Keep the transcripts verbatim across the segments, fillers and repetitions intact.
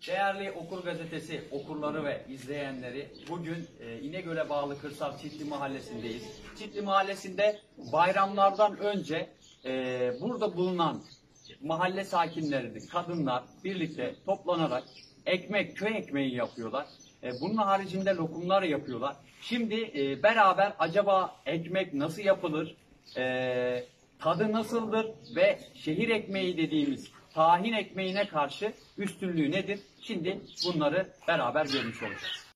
Değerli Okur Gazetesi okurları ve izleyenleri, bugün e, İnegöl'e bağlı Kırsal Çitli Mahallesi'ndeyiz. Çitli Mahallesi'nde bayramlardan önce e, burada bulunan mahalle sakinleri, kadınlar birlikte toplanarak ekmek, köy ekmeği yapıyorlar. E, bunun haricinde lokumlar yapıyorlar. Şimdi e, beraber acaba ekmek nasıl yapılır, e, tadı nasıldır ve şehir ekmeği dediğimiz tahin ekmeğine karşı üstünlüğü nedir? Şimdi bunları beraber görmüş olacağız.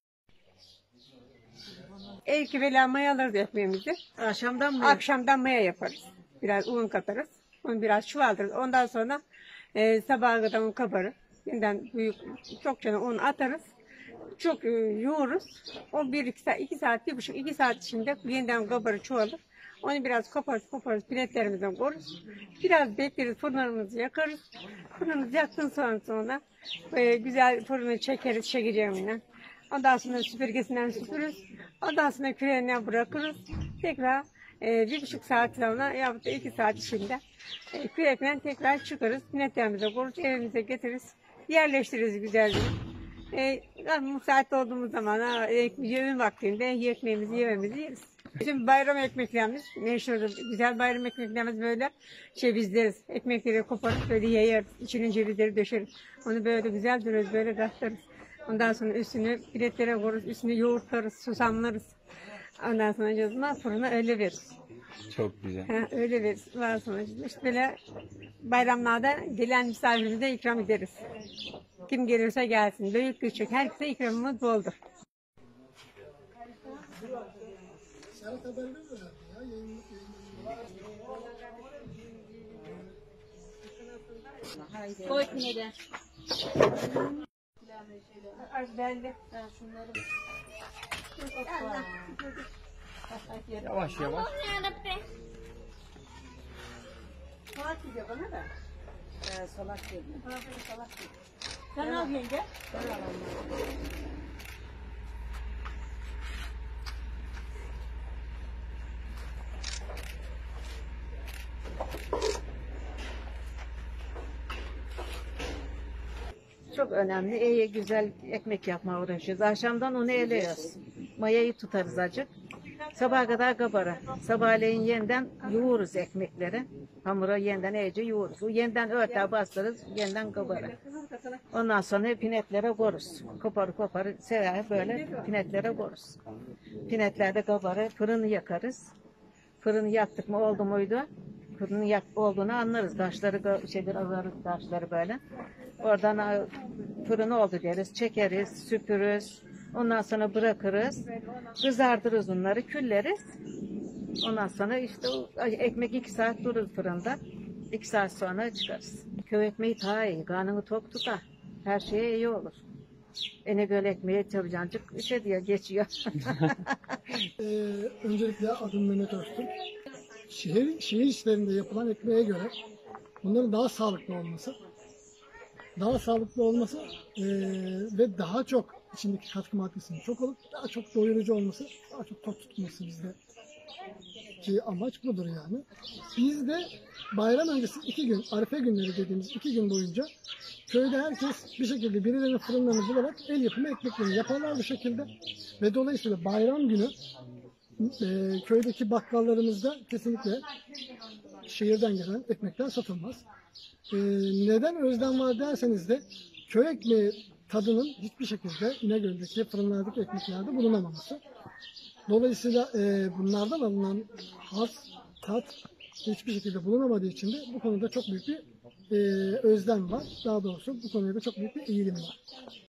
İlk evvela mayalarız ekmeğimizi. Akşamdan mı? Akşamdan maya yaparız. Biraz un katarız. Onu biraz çuvaldırırız. Ondan sonra e, sabaha kadar un kabarır. Yeniden büyük çok canı un atarız. Çok e, yoğururuz. O bir iki saat, iki saat, bir buçuk, iki saat içinde yeniden kabarır, çoğalır. Onu biraz koparız, koparız, piletlerimizden koruruz. Biraz bekleriz, fırınımızı yakarız. Fırınımızı yaktıktan sonra e, güzel fırını çekeriz çekeceğimle. Ondan sonra süpürgesinden süpürürüz. Ondan sonra küreğinden bırakırız. Tekrar e, bir buçuk saat sonra yahut da iki saat içinde e, kürekten tekrar çıkarız. Pinetlerimize koruruz, evimize getiririz. Yerleştiririz güzelce. E, müsait olduğumuz zaman ha, e, yemin vaktinde ekmeğimizi yememizi yeriz. Bizim bayram ekmeklerimiz meşhurdur. Güzel bayram ekmeklerimiz böyle şey bizleriz. Ekmekleri koparıp böyle yayarız. İçine cevizleri döşeriz. Onu böyle güzel dürüz böyle katlarız. Ondan sonra üstünü piletlere koyarız. Üstüne yoğurtlarız, susamlarız. Ondan sonra cızma fırına öyle veririz. Çok güzel. Ha, öyle veririz. Ondan sonra işte böyle bayramlarda gelen misafirimize ikram ederiz. Kim gelirse gelsin. Büyük küçük herkese ikramımız boldur. Koy pinede. Az belli. Yavaş yavaş. Salak gidiyor bana da. Ee, salak yedim. Bana böyle salak gidiyor. Sen al yenge. Ben alamam. Çok önemli. İyi güzel ekmek yapmaya uğraşıyoruz. Akşamdan onu eleyiyoruz. Mayayı tutarız acık. Sabaha kadar kabarır. Sabahleyin yeniden yoğururuz ekmekleri. Hamura yeniden iyice yoğururuz. O yeniden örter bastırırız. Yeniden kabarır. Ondan sonra pinetlere koruz. Koparı koparı sever böyle pinetlere koruz. Pinetlerde kabarır. Fırını yakarız. Fırını yaktık mı oldu muydu? Fırının yak olduğunu anlarız. Taşları şeyler alırız taşları böyle. Oradan fırın oldu deriz. Çekeriz, süpürürüz. Ondan sonra bırakırız. Kızartırız onları, külleriz. Ondan sonra işte o ekmek iki saat durur fırında. İki saat sonra çıkarız. Köy ekmeği daha iyi. Karnını tok tutar. Her şeye iyi olur. İnegöl ekmeği çabucancık şey diye geçiyor. ee, öncelikle adım Mehmet Öztürk. Şehir, şehir işlerinde yapılan ekmeğe göre bunların daha sağlıklı olması, daha sağlıklı olması ee, ve daha çok içindeki katkı maddesinin çok olup daha çok doyurucu olması, daha çok tok tutması bizde ki amaç budur yani. Biz de bayram öncesi iki gün, Arife günleri dediğimiz iki gün boyunca köyde herkes bir şekilde birilerinin fırınlarını bularak el yapımı ekmeklerini yaparlar bu şekilde ve dolayısıyla bayram günü e, köydeki bakkallarımızda kesinlikle şehirden gelen ekmekler satılmaz. E, neden özlem var derseniz de köy ekmeği tadının hiçbir şekilde İnegöl'deki fırınlardaki ekmeklerde bulunamaması. Dolayısıyla e, bunlardan alınan haz, tat hiçbir şekilde bulunamadığı için de bu konuda çok büyük bir e, özlem var. Daha doğrusu bu konuda çok büyük bir eğilim var.